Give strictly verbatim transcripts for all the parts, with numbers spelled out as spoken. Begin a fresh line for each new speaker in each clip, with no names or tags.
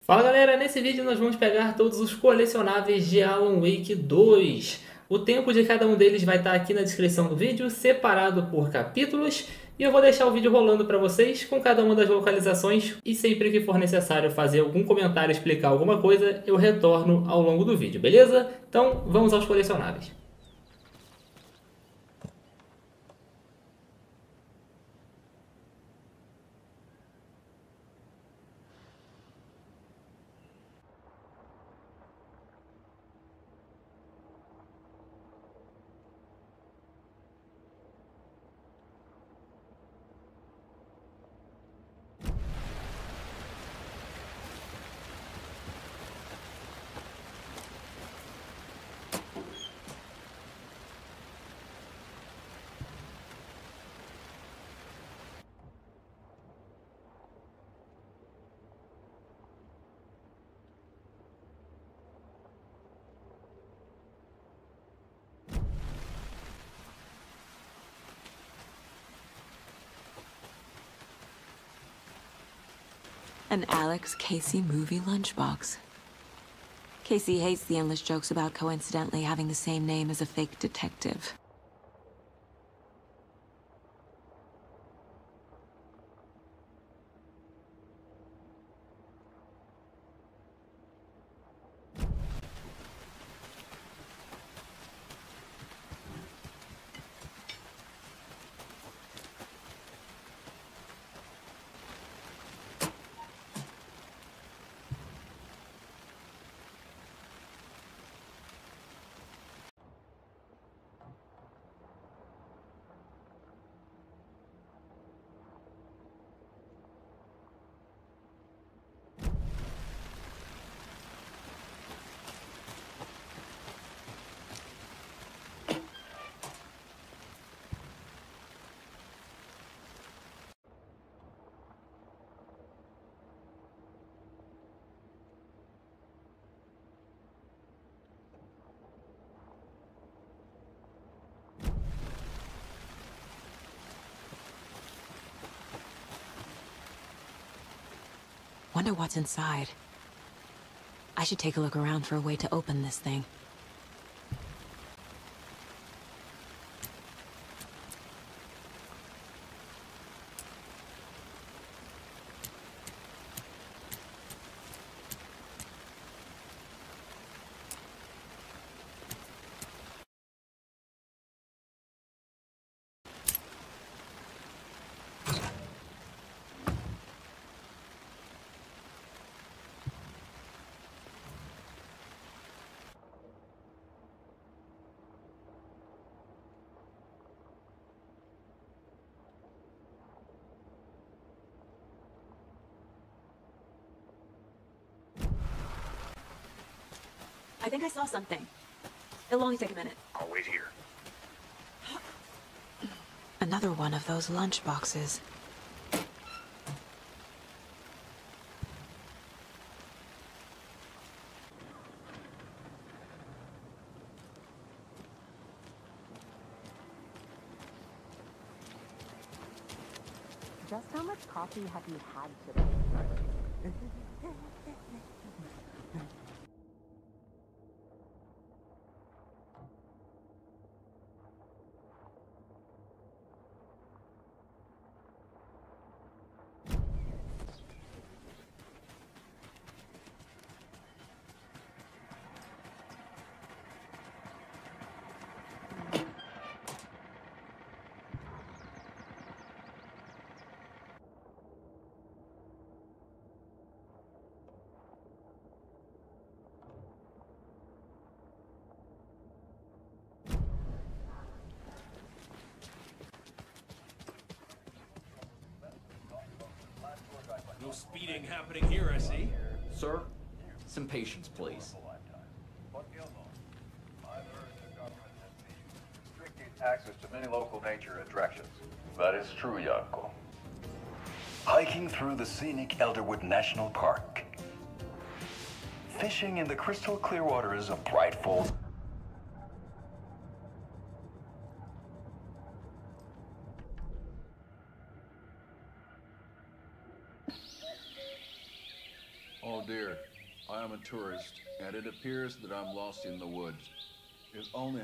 Fala galera, nesse vídeo nós vamos pegar todos os colecionáveis de Alan Wake dois. O tempo de cada um deles vai estar aqui na descrição do vídeo, separado por capítulos. E eu vou deixar o vídeo rolando para vocês com cada uma das localizações. E sempre que for necessário fazer algum comentário, explicar alguma coisa, eu retorno ao longo do vídeo, beleza? Então vamos aos colecionáveis.
An Alex Casey movie lunchbox. Casey hates the endless jokes about coincidentally having the same name as a fake detective. Wonder what's inside. I should take a look around for a way to open this thing. I think I saw something. It'll only take a minute.
I'll wait here.
Another one of those lunch boxes.
Just how much coffee have you had today?
No speeding happening here, I see.
Sir, some patience, please.
Restricted access to many local nature attractions. That is true, Yanko. Hiking through the scenic Elderwood National Park. Fishing in the crystal clear waters of Bright Falls.
Oh dear. I am a tourist, and it appears that I'm lost in the woods. If only...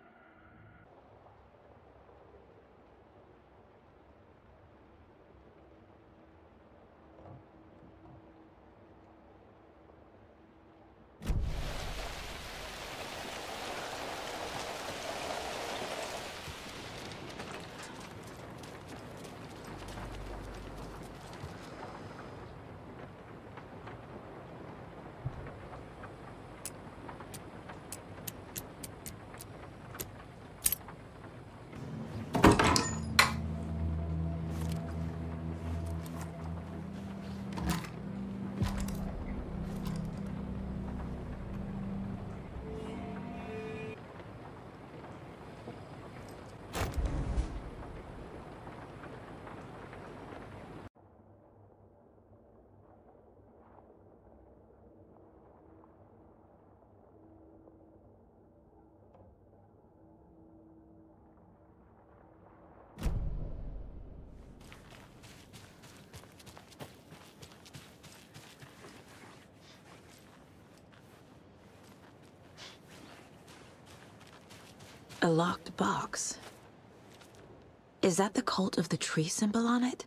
A locked box. Is that the cult of the tree symbol on it?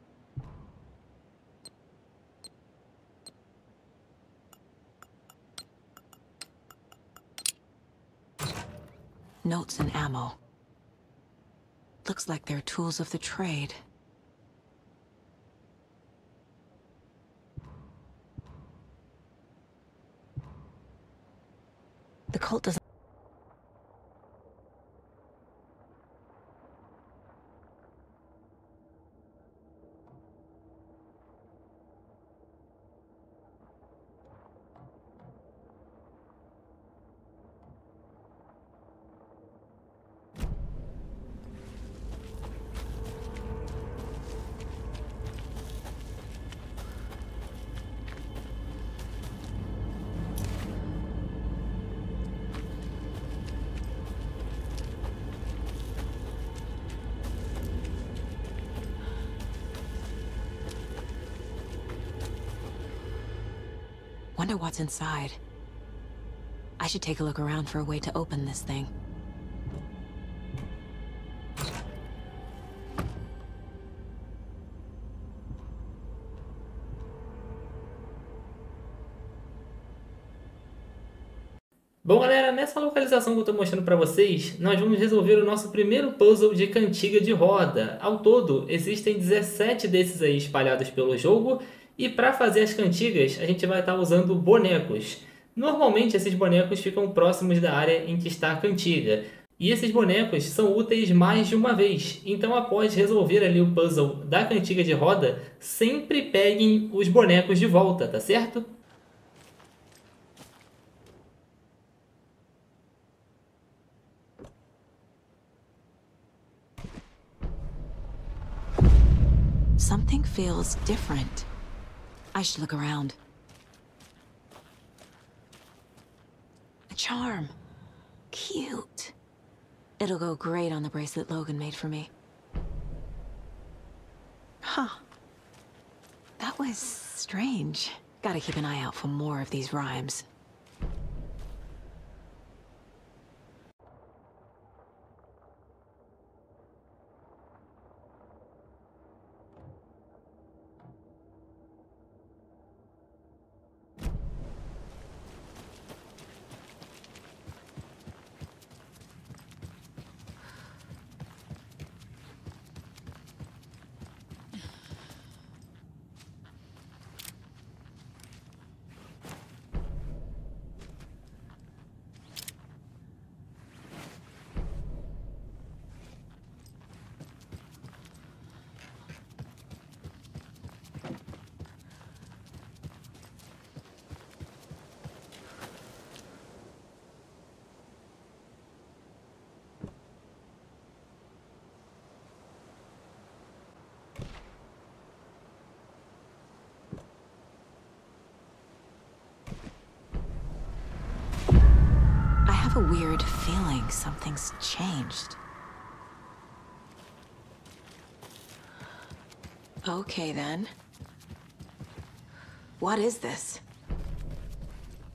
Notes and ammo. Looks like they're tools of the trade. The cult doesn't... Wonder what's inside. I should take a look around for a way to open this thing.
Bom, galera, nessa localização que eu estou mostrando para vocês, nós vamos resolver o nosso primeiro puzzle de cantiga de roda. Ao todo, existem dezessete desses aí espalhados pelo jogo, e para fazer as cantigas, a gente vai estar usando bonecos. Normalmente, esses bonecos ficam próximos da área em que está a cantiga, e esses bonecos são úteis mais de uma vez. Então, após resolver ali o puzzle da cantiga de roda, sempre peguem os bonecos de volta, tá certo?
Something feels different. I should look around. A charm. Cute. It'll go great on the bracelet Logan made for me. Huh. That was strange. Gotta keep an eye out for more of these rhymes. I have a weird feeling something's changed. Okay then. What is this?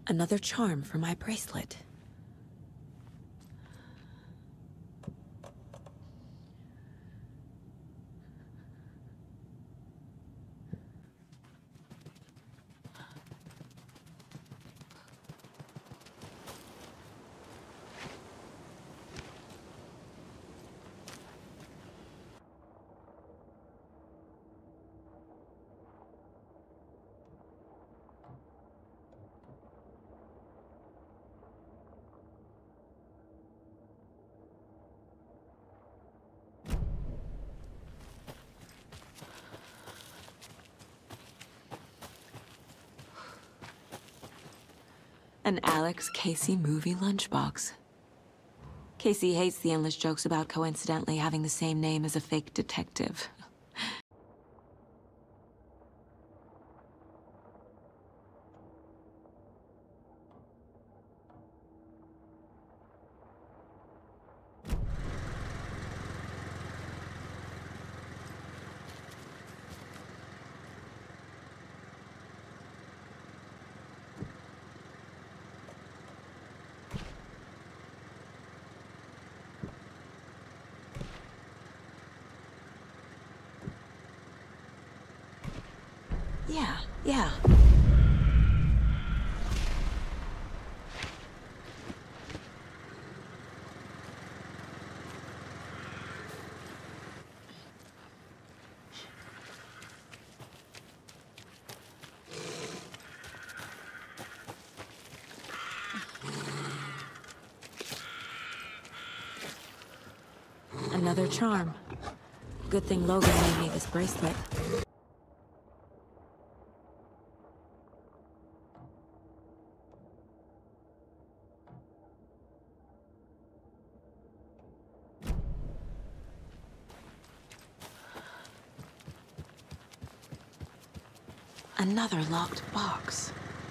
Another charm for my bracelet. An Alex Casey movie lunchbox. Casey hates the endless jokes about coincidentally having the same name as a fake detective. Yeah, yeah. Another charm. Good thing Logan made me this bracelet. Another locked box.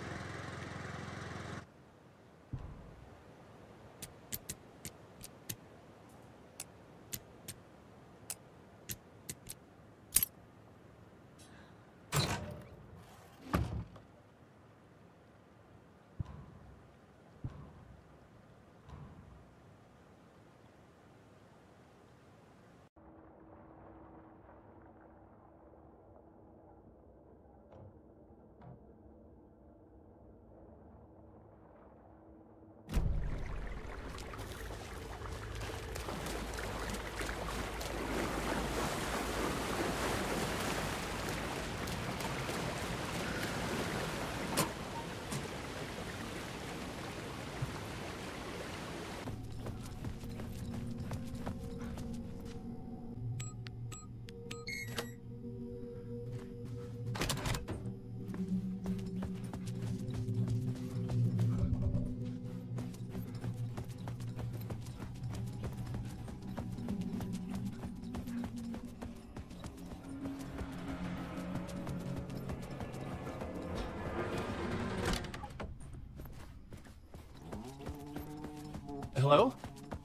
Hello?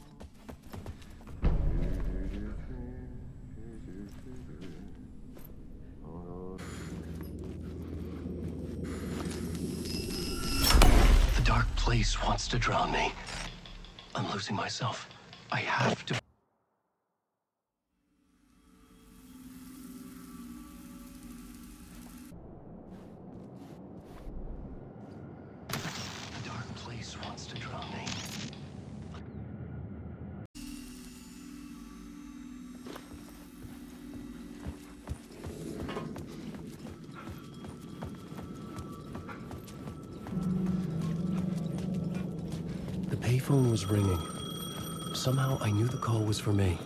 The dark place wants to drown me. I'm losing myself. I have to... The dark place wants to drown me. The payphone was ringing. Somehow I knew the call was for me.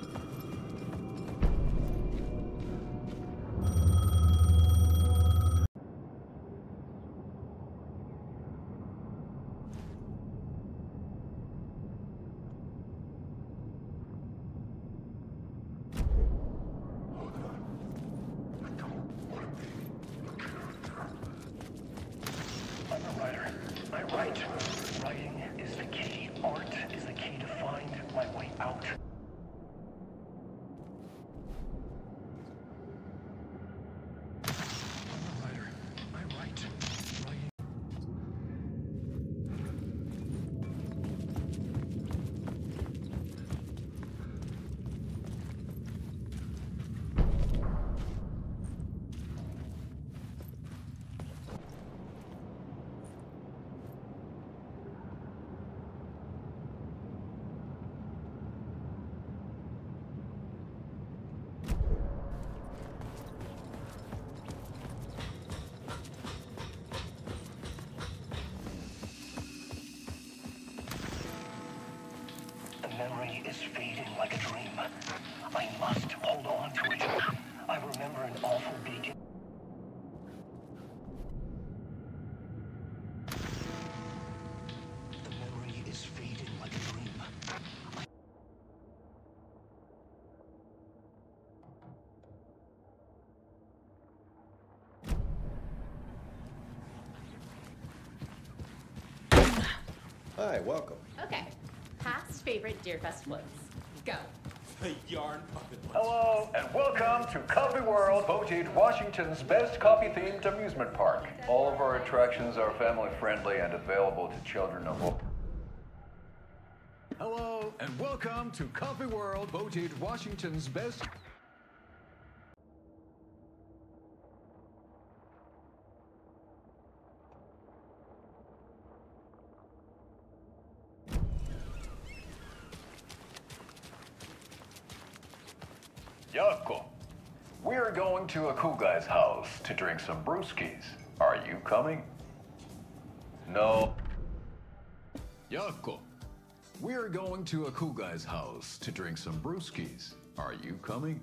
I'm a writer. I write. Writing is the key. Art is the key to find my way out. memory is fading like a dream. I must hold on to it. I remember an awful beacon. The memory is fading like a dream.
Hi, welcome.
Okay. Past favorite Deerfest floats. Go.
The yarn puppet.
Hello, and welcome to Coffee World, voted Washington's best coffee-themed amusement park. All of our attractions are family-friendly and available to children of all. Hello, and welcome to Coffee World, voted Washington's best... Yako, we're going to a cool guy's house to drink some brewskis. Are you coming? No. Yako, we're going to a cool guy's house to drink some brewskis. Are you coming?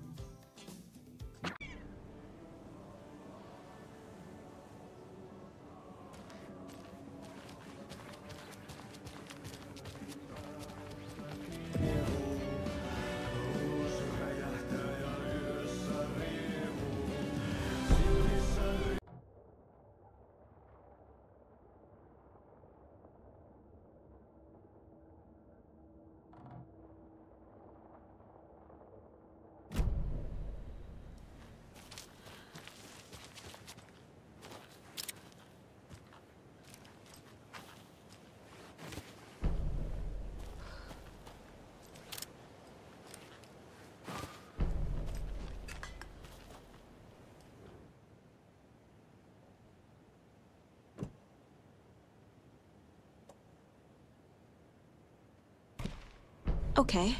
Okay.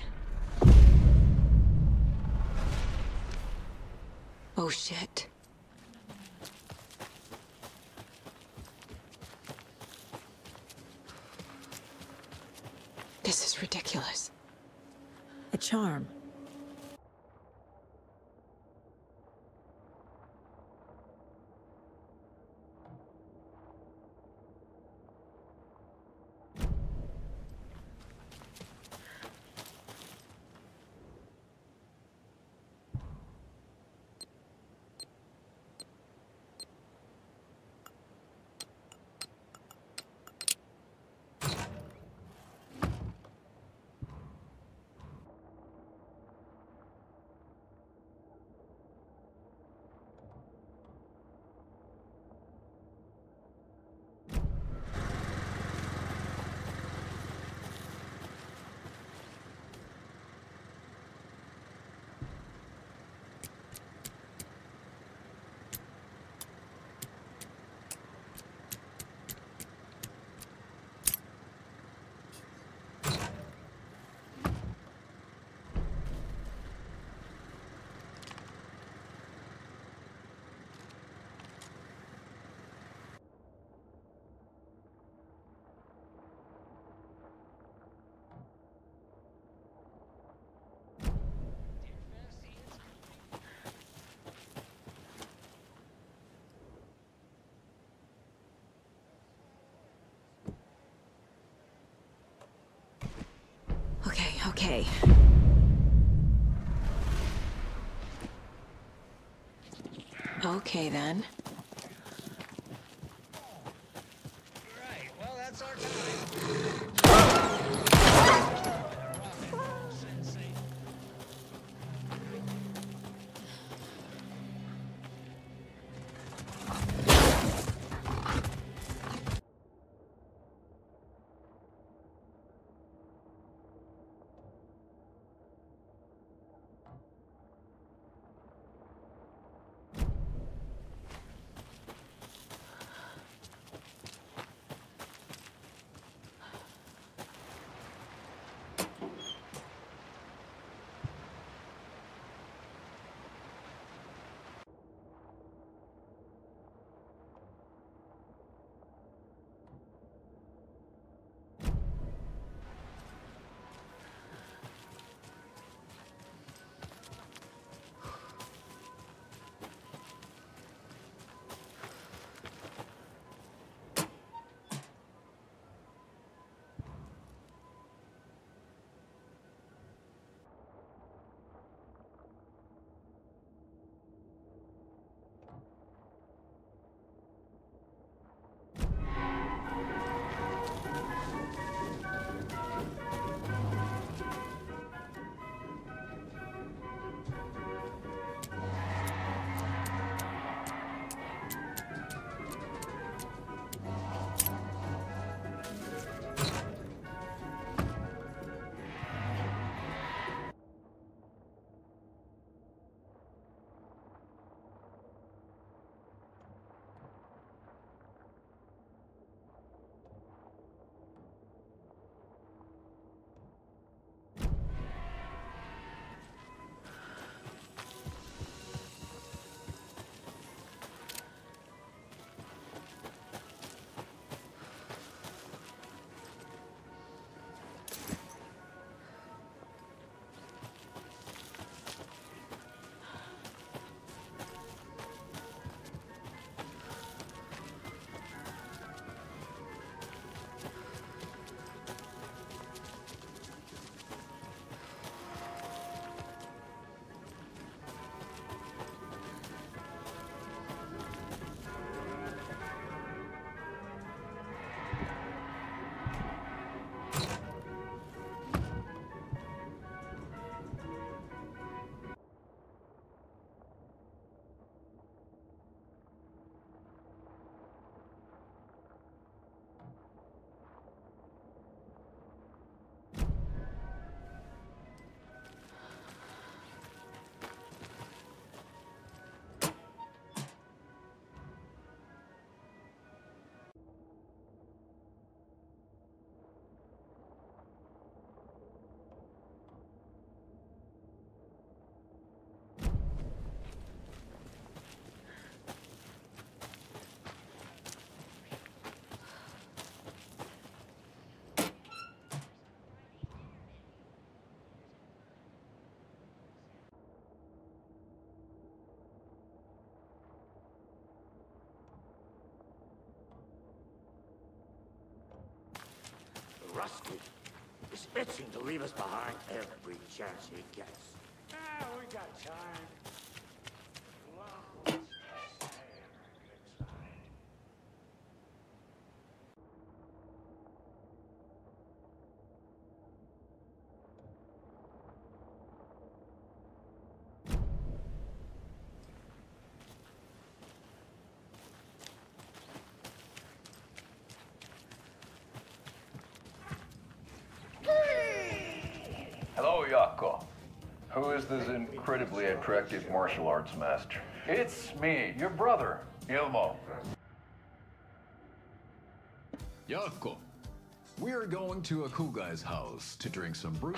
Oh, shit. This is ridiculous. A charm. Okay, okay. Okay, then.
Right, well, that's our time.
Hostage is itching to leave us behind every chance he gets. Ah, we got time. Well,
Hello, Yako. Who is this incredibly attractive martial arts master? It's me, your brother, Ilmo.
Yako, we're going to Akugai's house to drink some brew.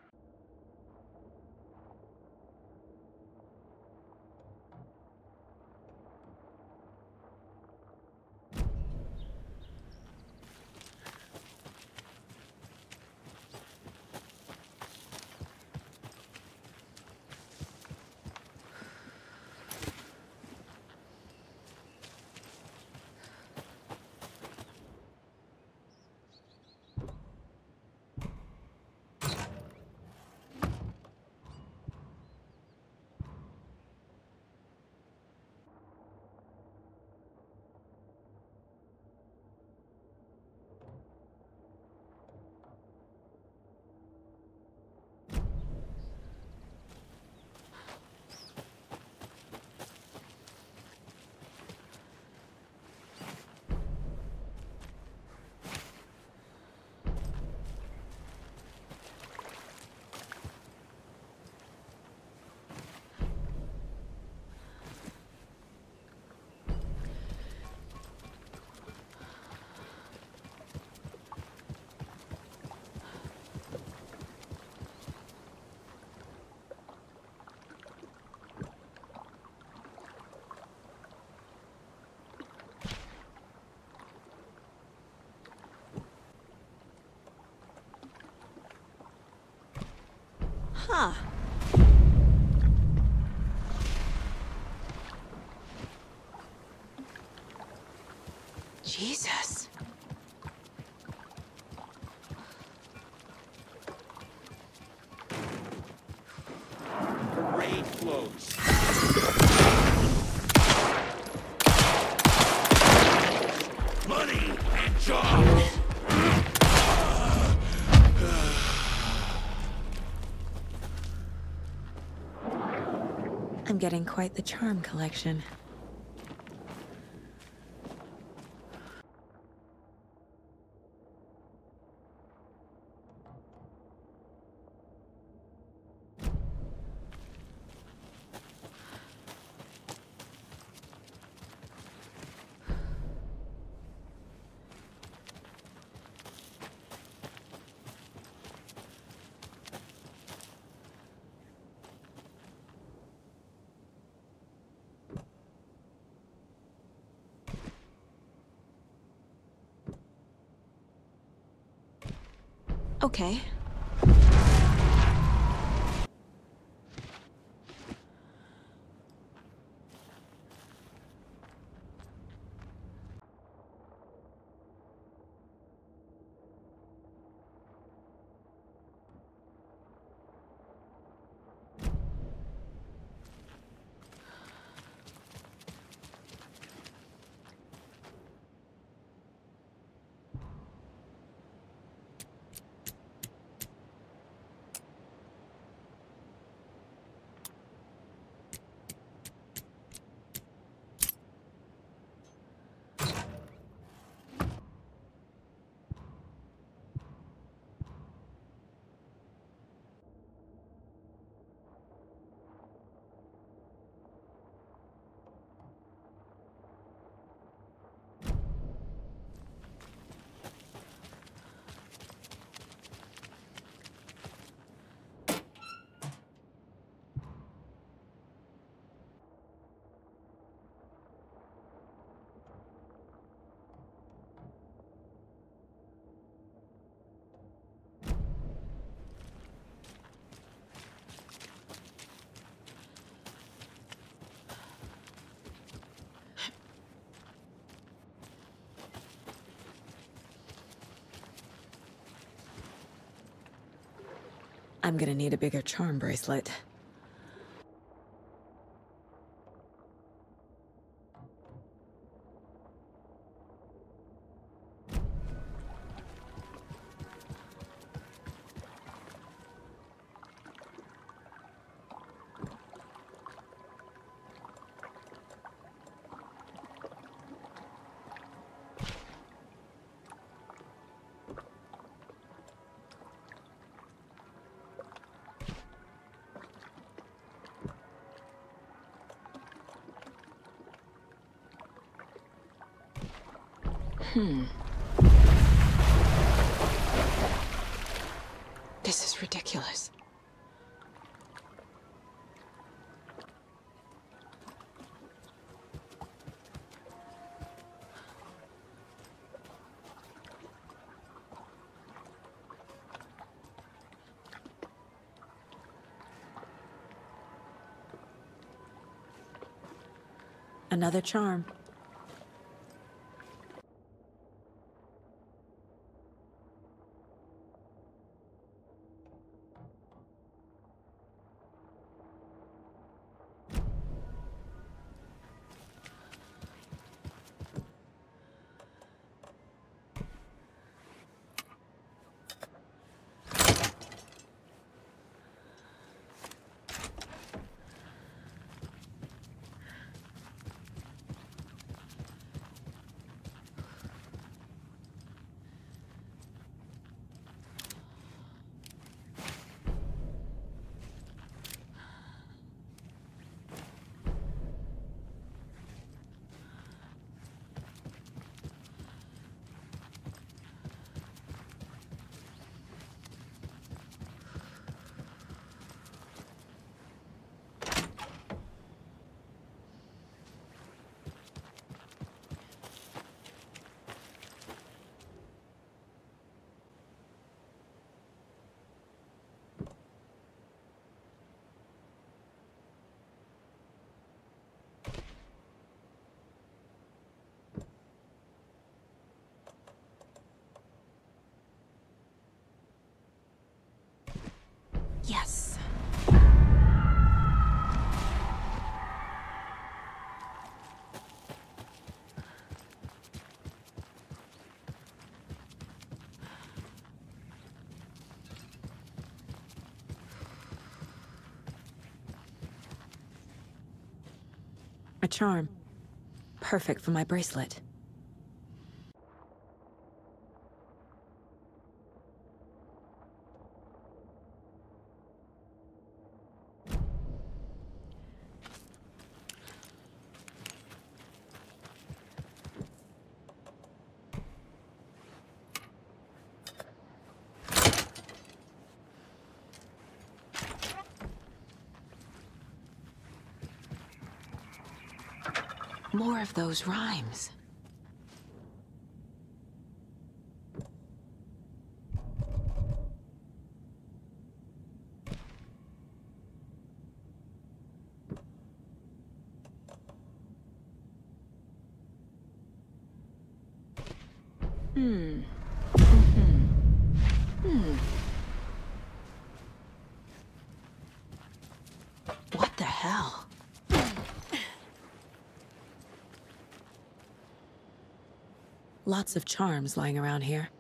Huh. Jesus.
raid floats. Money and jobs.
I'm getting quite the charm collection. Okay. I'm gonna need a bigger charm bracelet. Hmm. This is ridiculous. Another charm. Yes. A charm. Perfect for my bracelet. More of those rhymes. Hmm. Mm-hmm. Hmm. What the hell? Lots of charms lying around here.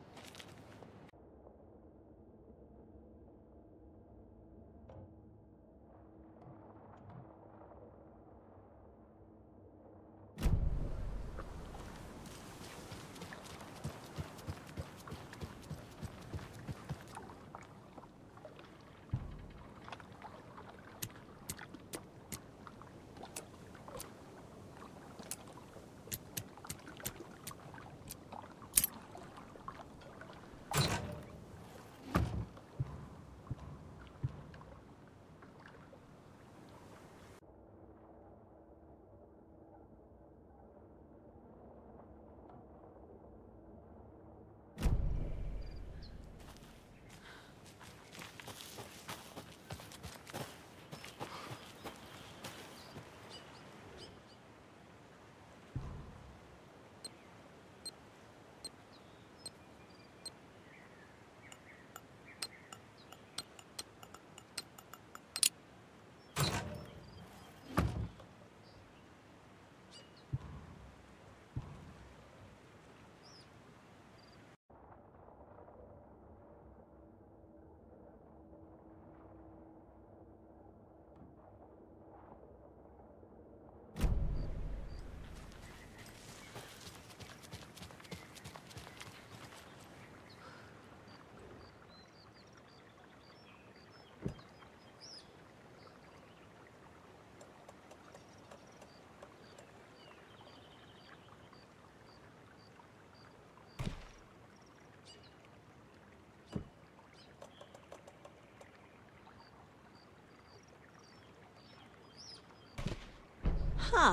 Huh.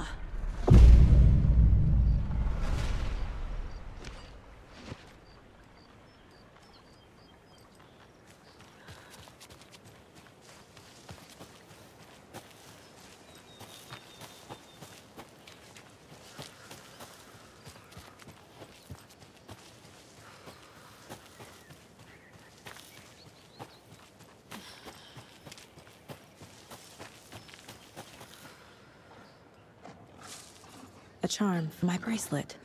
A charm for my bracelet.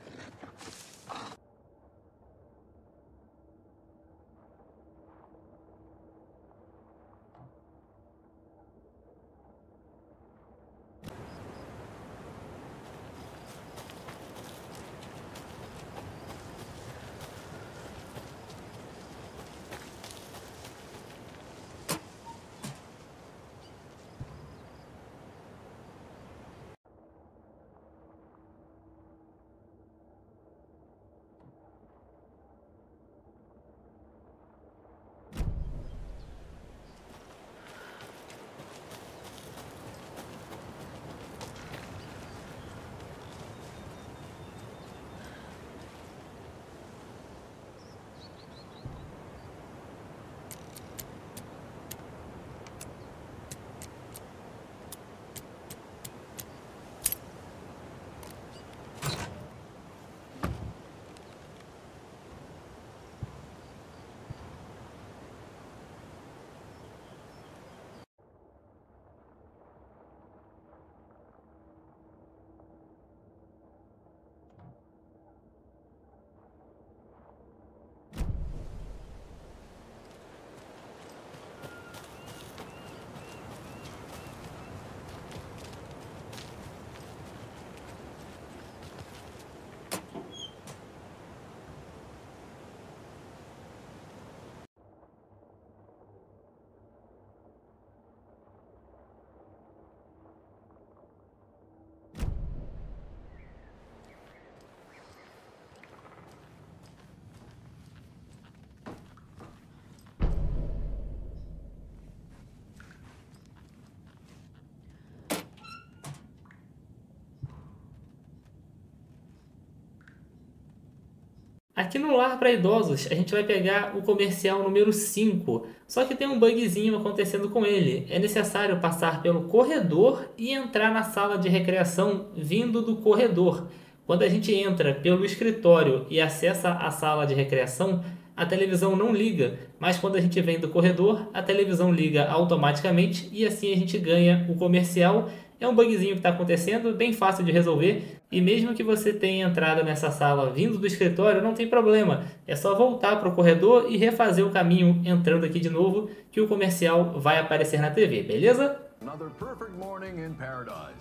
Aqui no Lar para Idosos, a gente vai pegar o comercial número cinco, só que tem um bugzinho acontecendo com ele. É necessário passar pelo corredor e entrar na sala de recreação vindo do corredor. Quando a gente entra pelo escritório e acessa a sala de recreação, a televisão não liga, mas quando a gente vem do corredor, a televisão liga automaticamente e assim a gente ganha o comercial. É um bugzinho que está acontecendo, bem fácil de resolver, e mesmo que você tenha entrado nessa sala vindo do escritório, não tem problema. É só voltar para o corredor e refazer o caminho entrando aqui de novo, que o comercial vai aparecer na T V, beleza?
Another perfect morning in paradise.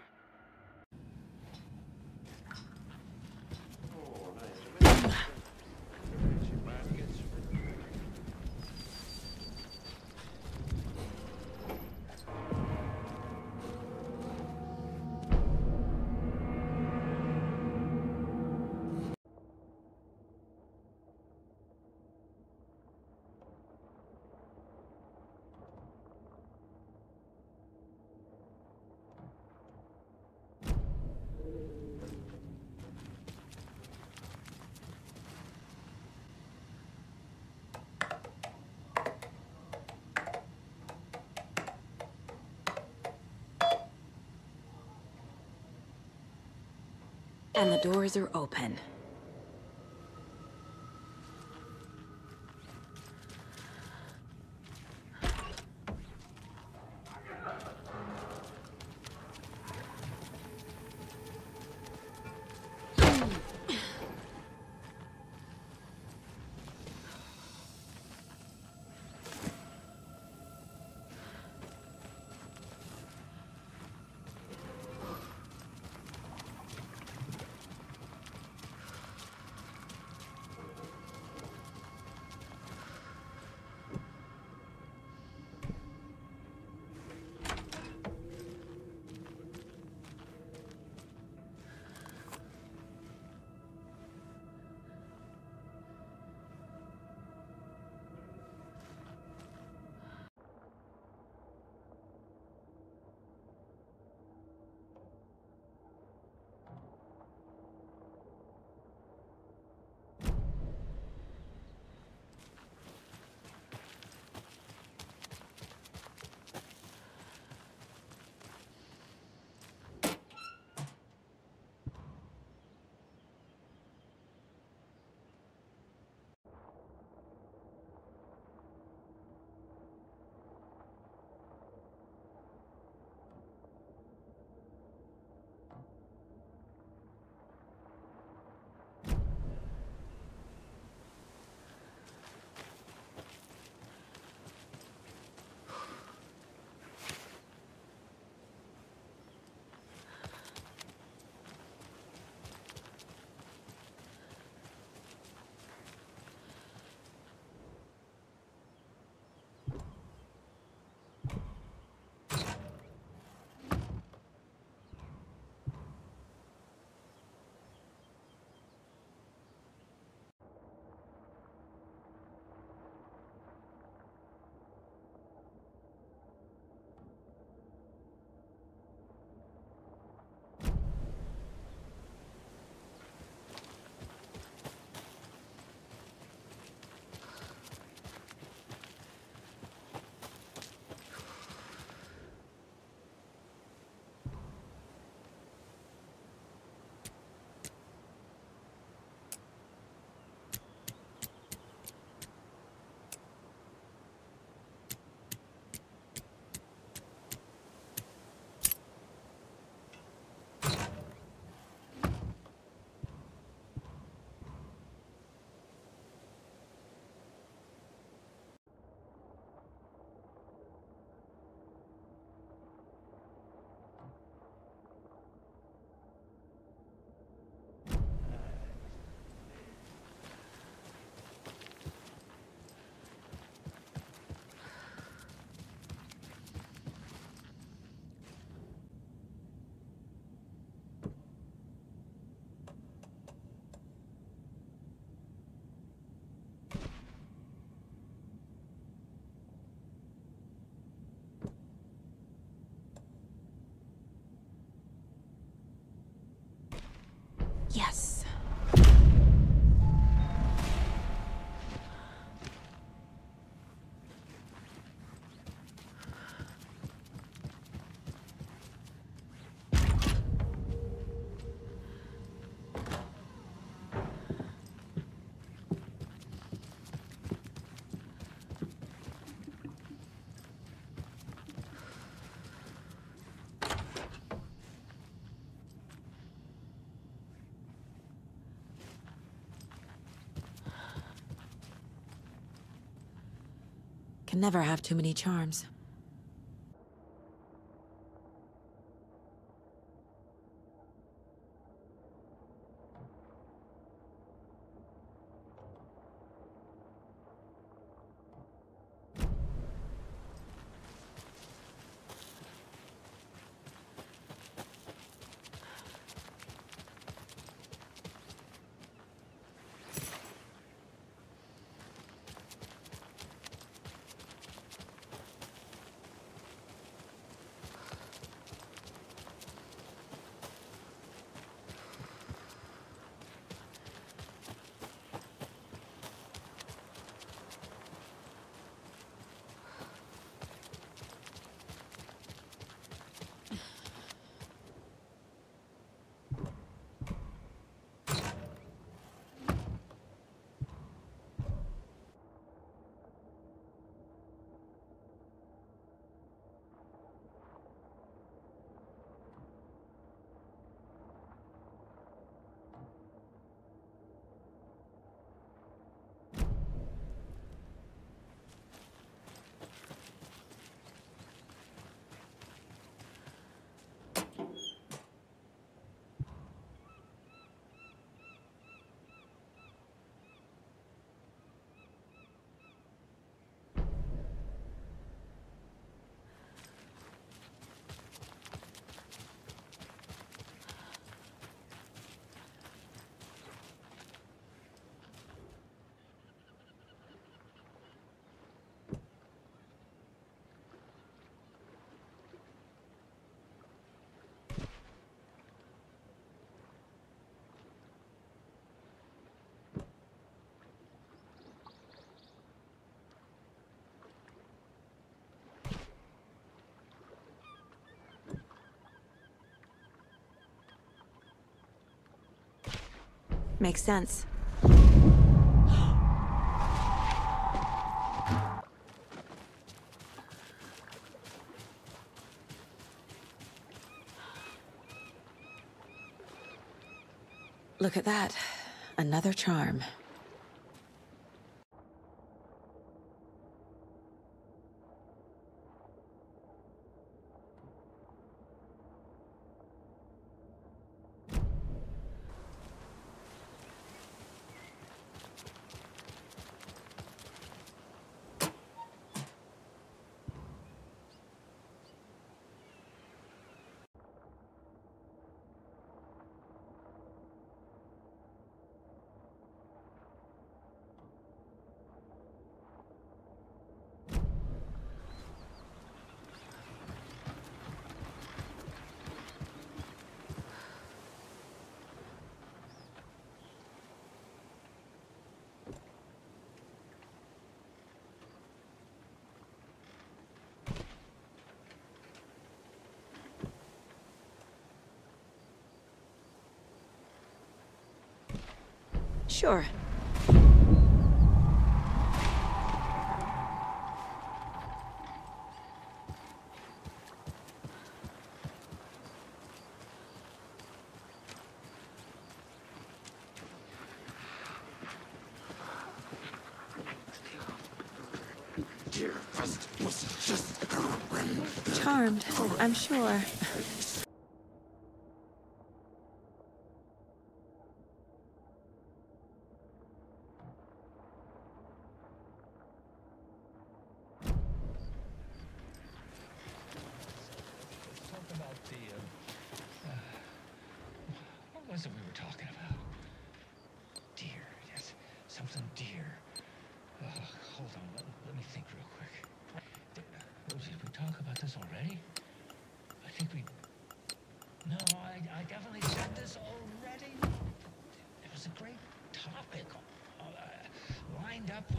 And the doors are open. Yes. Can never have too many charms. Makes sense. Look at that. Another charm. Sure. Charmed, I'm sure.
What was it we were talking about? Deer, yes, something deer. Uh, hold on, let, let me think real quick. Did, did we talk about this already? I think we... No, I, I definitely said this already. happened?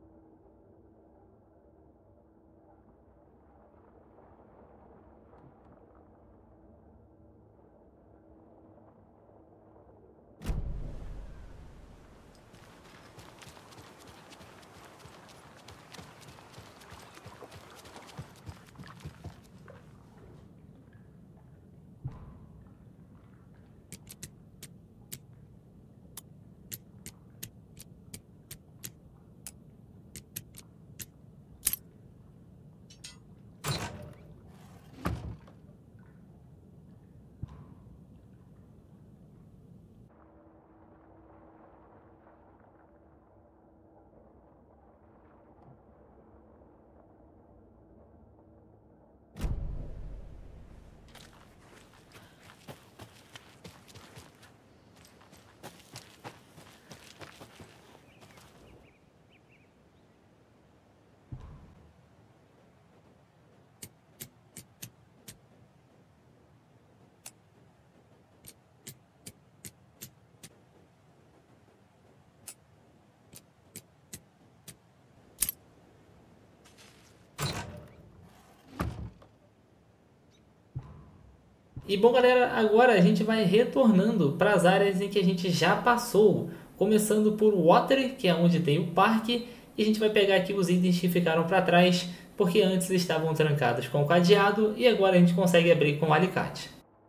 E bom, galera, agora a gente vai retornando para as áreas em que a gente já passou, começando por Water, que é onde tem o parque, e a gente vai pegar aqui os itens que ficaram para trás, porque antes estavam trancados com o cadeado e agora a gente consegue abrir com o alicate.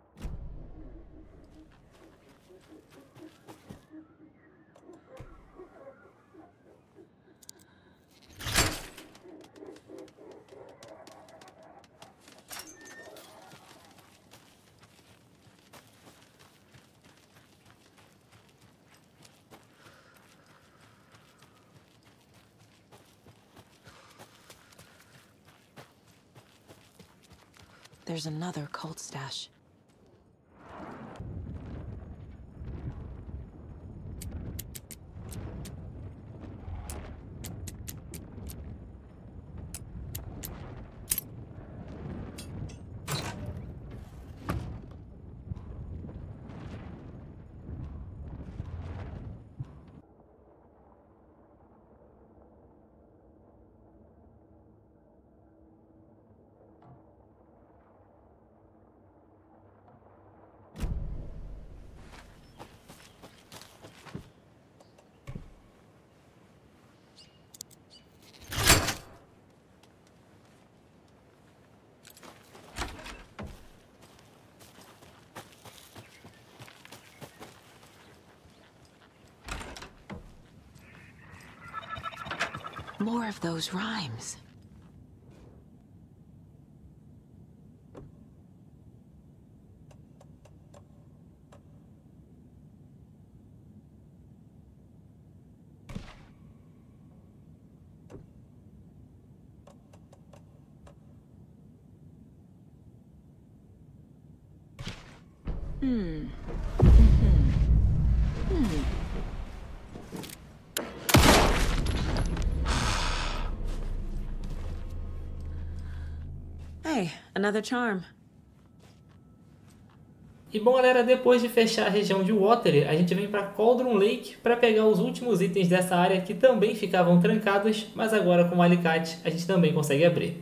There's another cult stash. More of those rhymes. Hmm. Mm-hmm. Hmm. Hey, another charm.
E bom, galera, depois de fechar a região de Water, a gente vem para Cauldron Lake para pegar os últimos itens dessa área que também ficavam trancados, mas agora com o alicate a gente também consegue abrir.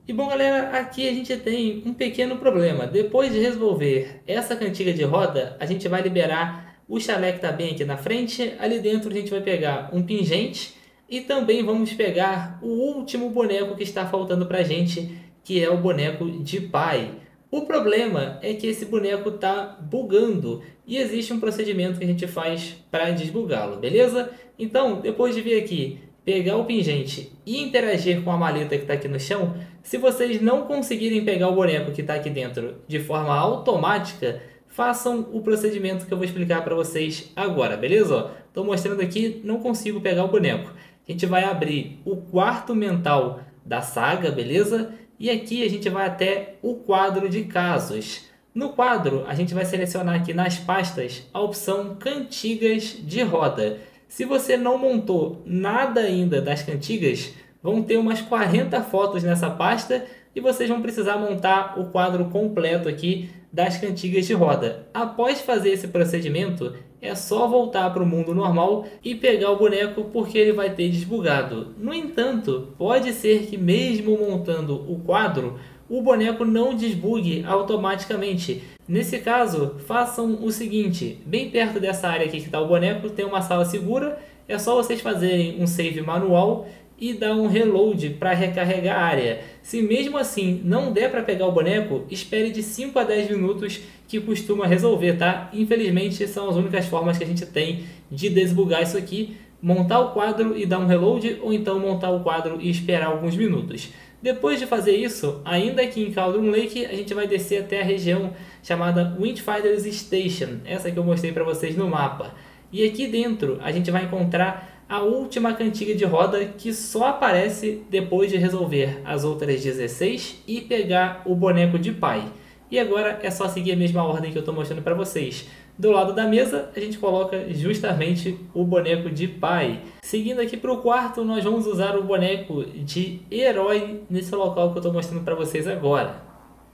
E bom galera, aqui a gente tem um pequeno problema. Depois de resolver essa cantiga de roda, a gente vai liberar o chalé que está bem aqui na frente. Ali dentro a gente vai pegar um pingente e também vamos pegar o último boneco que está faltando pra gente, que é o boneco de pai. O problema é que esse boneco está bugando e existe um procedimento que a gente faz para desbugá-lo, beleza? Então, depois de vir aqui, pegar o pingente e interagir com a maleta que está aqui no chão, se vocês não conseguirem pegar o boneco que está aqui dentro de forma automática, façam o procedimento que eu vou explicar para vocês agora, beleza? Estou mostrando aqui, não consigo pegar o boneco. A gente vai abrir o quarto mental da saga, beleza? E aqui a gente vai até o quadro de casos. No quadro, a gente vai selecionar aqui nas pastas a opção Cantigas de Roda. Se você não montou nada ainda das cantigas, vão ter umas quarenta fotos nessa pasta e vocês vão precisar montar o quadro completo aqui das cantigas de roda. Após fazer esse procedimento, é só voltar para o mundo normal e pegar o boneco porque ele vai ter desbugado. No entanto, pode ser que mesmo montando o quadro, o boneco não desbugue automaticamente. Nesse caso, façam o seguinte, bem perto dessa área aqui que está o boneco, tem uma sala segura, é só vocês fazerem um save manual e dar um reload para recarregar a área. Se mesmo assim não der para pegar o boneco, espere de cinco a dez minutos que costuma resolver, tá? Infelizmente são as únicas formas que a gente tem de desbugar isso aqui, montar o quadro e dar um reload, ou então montar o quadro e esperar alguns minutos. Depois de fazer isso, ainda aqui em Cauldron Lake, a gente vai descer até a região chamada Windfinders Station, essa que eu mostrei para vocês no mapa. E aqui dentro a gente vai encontrar a última cantiga de roda, que só aparece depois de resolver as outras dezesseis e pegar o boneco de pai. E agora é só seguir a mesma ordem que eu estou mostrando para vocês. Do lado da mesa, a gente coloca justamente o boneco de pai. Seguindo aqui para o quarto, nós vamos usar o boneco de herói nesse local que eu estou mostrando para vocês agora.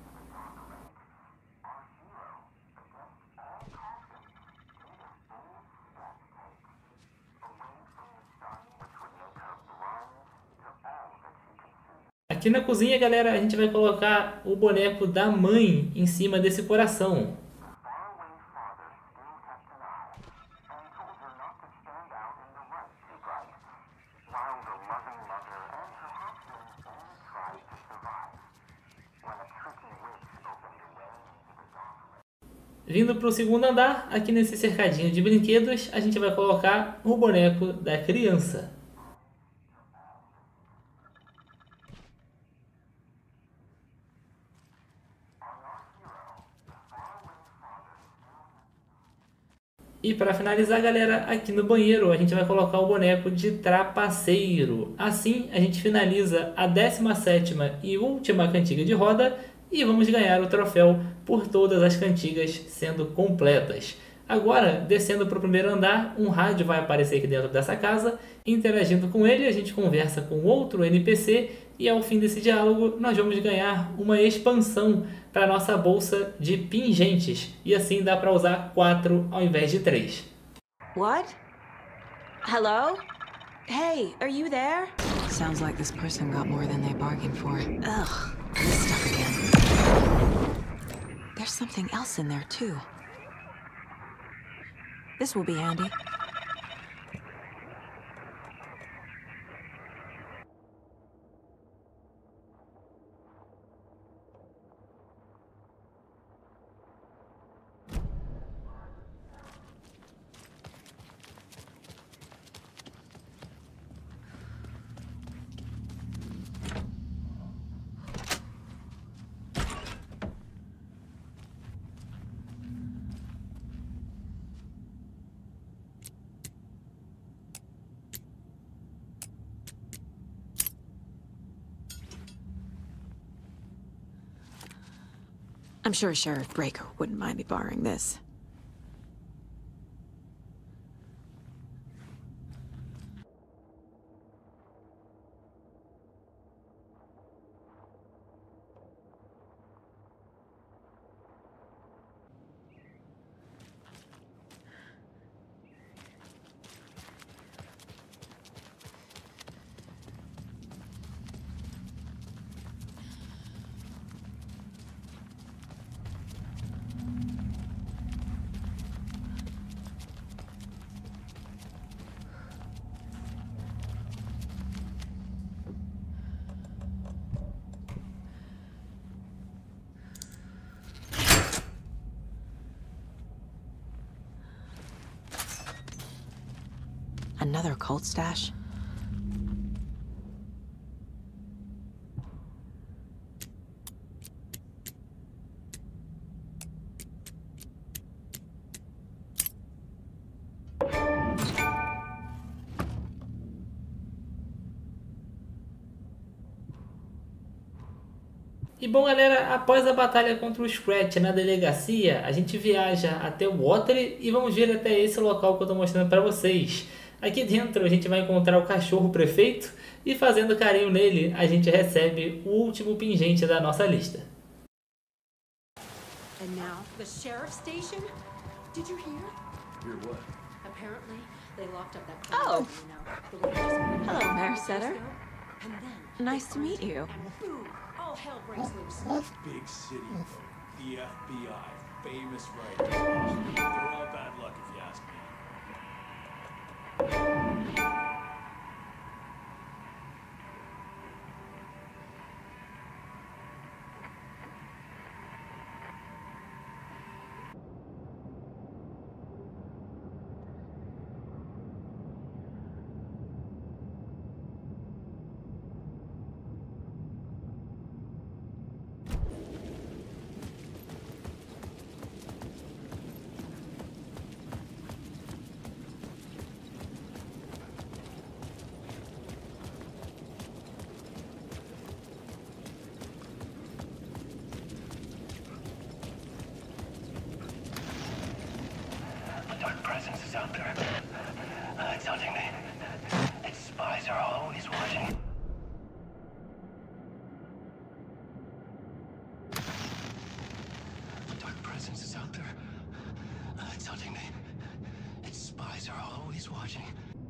Aqui na cozinha, galera, a gente vai colocar o boneco da mãe em cima desse coração. Vindo para o segundo andar, aqui nesse cercadinho de brinquedos, a gente vai colocar o boneco da criança. E para finalizar, galera, aqui no banheiro a gente vai colocar o boneco de trapaceiro. Assim a gente finaliza a décima sétima e última cantiga de roda e vamos ganhar o troféu por todas as cantigas sendo completas. Agora, descendo para o primeiro andar, um rádio vai aparecer aqui dentro dessa casa. Interagindo com ele, a gente conversa com outro N P C e ao fim desse diálogo nós vamos ganhar uma expansão para nossa bolsa de pingentes. E assim dá para usar quatro ao invés de três.
What? Hello? Hey, are you there? Sounds like this person got more than they bargained for. Ugh, this stuff again. There's something else in there too. This will be handy. I'm sure Sheriff Breaker wouldn't mind me borrowing this. another cult stash?
E bom galera, após a batalha contra o Scratch na delegacia, a gente viaja até o Watery e vamos vir até esse local que eu estou mostrando para vocês. Aqui dentro a gente vai encontrar o cachorro prefeito e fazendo carinho nele a gente recebe o último pingente da nossa lista.
And now the sheriff's station? Did you hear?
Hear what?
Apparently they locked up that
Oh.
you know.
Hello, Mayor Setter.
And then
Nice to meet you.
boom, all hell breaks loose.
Big city, the F B I, famous writers. They're all bad luck if you ask me.
Presence is out there. Uh, it's hunting me. Its spies are always watching. The dark presence is out there. Uh, it's hunting me. Its spies are always watching.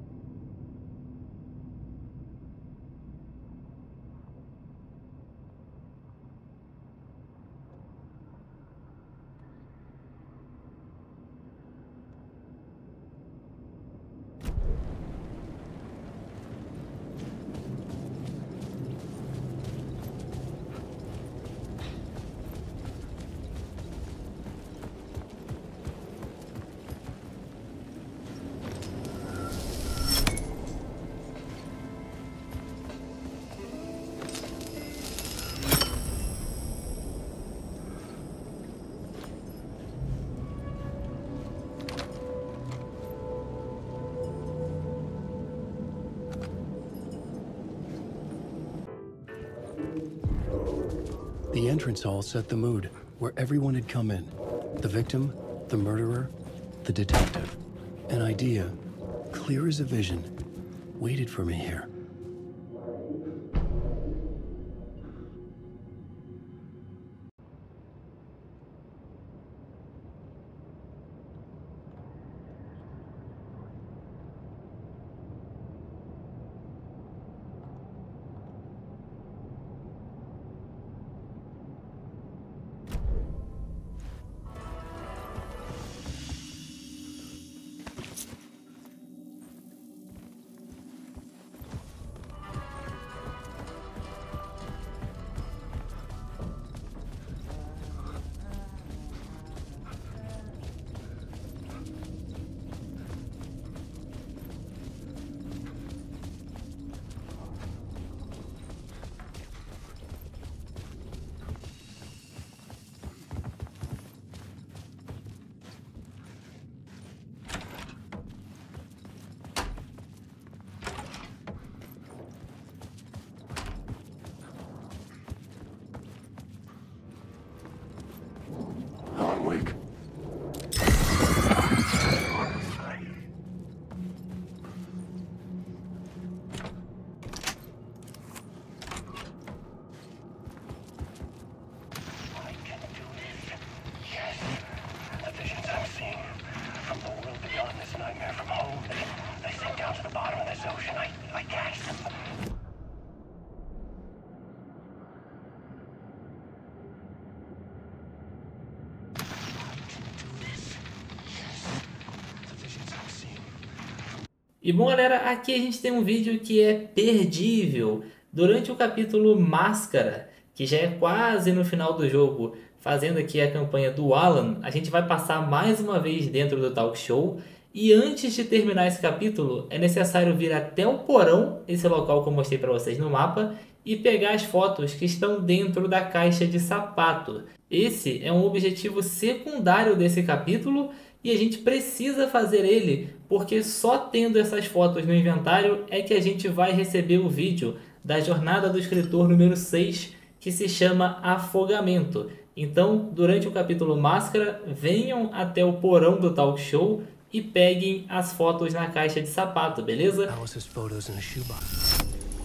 The entrance hall set the mood, where everyone had come in. The victim, the murderer, the detective. An idea, clear as a vision, waited for me here. Wake.
E bom galera, aqui a gente tem um vídeo que é perdível. Durante o capítulo Máscara, que já é quase no final do jogo, fazendo aqui a campanha do Alan, a gente vai passar mais uma vez dentro do talk show. E antes de terminar esse capítulo, é necessário vir até o porão, esse local que eu mostrei para vocês no mapa, e pegar as fotos que estão dentro da caixa de sapato. Esse é um objetivo secundário desse capítulo e a gente precisa fazer ele, porque só tendo essas fotos no inventário é que a gente vai receber o vídeo da jornada do escritor número seis, que se chama Afogamento. Então, durante o capítulo Máscara, venham até o porão do talk show e peguem as fotos na caixa de sapato, beleza?
Alice's photos in a shoebox.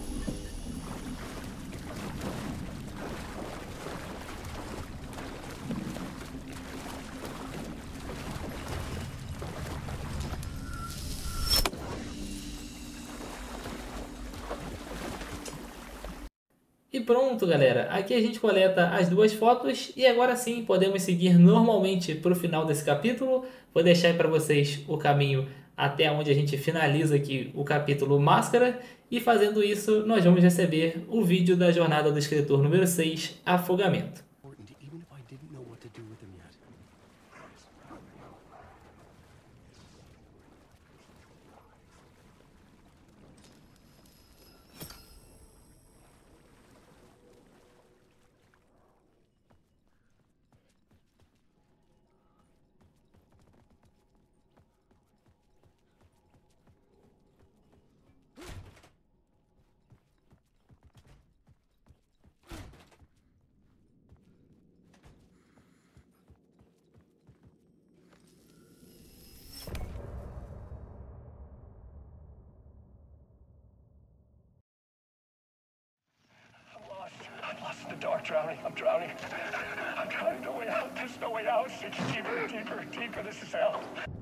E pronto, galera, aqui a gente coleta as duas fotos e agora sim podemos seguir normalmente para o final desse capítulo. Vou deixar aí para vocês o caminho até onde a gente finaliza aqui o capítulo Máscara, e fazendo isso nós vamos receber o vídeo da jornada do escritor número seis, Afogamento.
The dark, drowning. I'm drowning. I'm drowning. No way out. There's no way out. It's deeper, deeper, deeper. This is hell.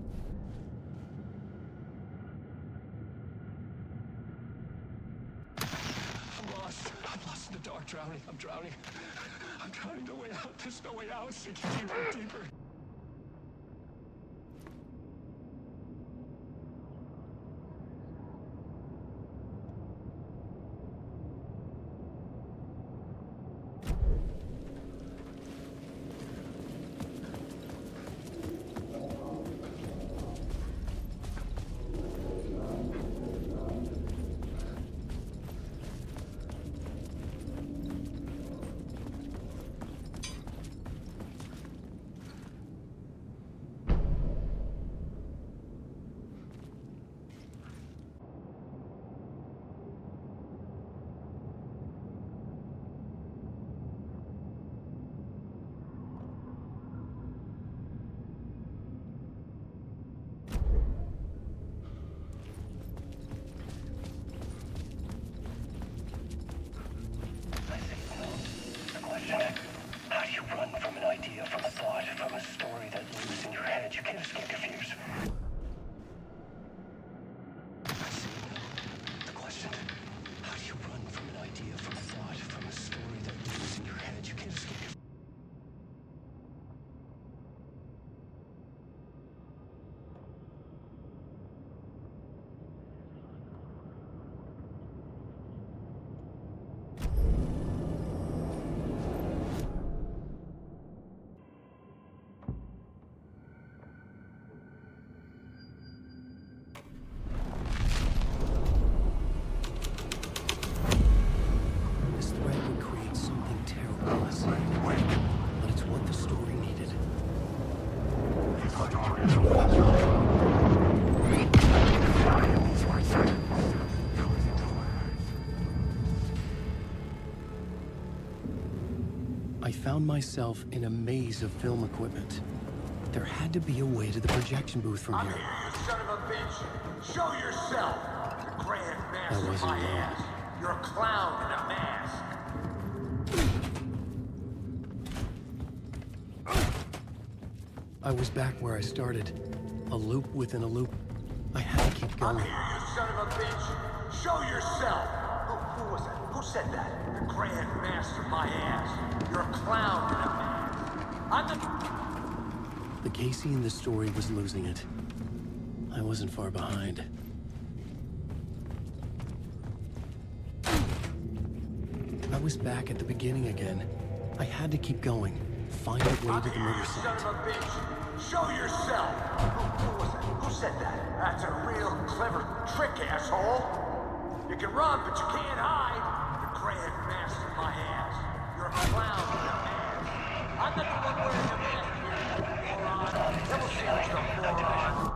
I'm lost. I'm lost in the dark, drowning. I'm drowning. I'm drowning. No way out. There's no way out. It's deeper, deeper.
I found myself in a maze of film equipment. There had to be a way to the projection booth from
I'm
here.
here, you son of a bitch! Show yourself! The Grand Master
I wasn't
my
alone.
ass! You're a clown in a mask!
I was back where I started. A loop within a loop. I had to keep
I'm
going.
here, you son of a bitch! Show yourself! Who, who was that? Who said that? The Grand Master my ass! You're a clown in a mask! I'm the...
The Casey in the story was losing it. I wasn't far behind. I was back at the beginning again. I had to keep going. Find a way
I'm
to the
here,
murder
you son
site.
of a bitch! Show yourself! Who, who was that? Who said that? That's a real clever trick, asshole. You can run, but you can't hide. The Grand Master, my ass. You're a clown with a mask. I'm not the one wearing the mask here, you moron. Double serious, the moron.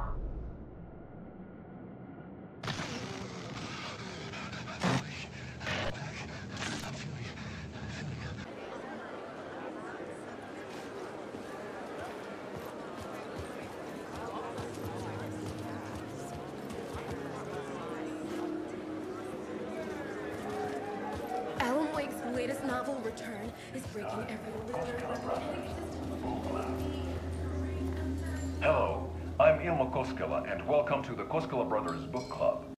Alan Wake's latest novel, Return, is breaking every literary record.
Hello, I'm Ilma Koskela, and welcome to the Koskela Brothers Book Club.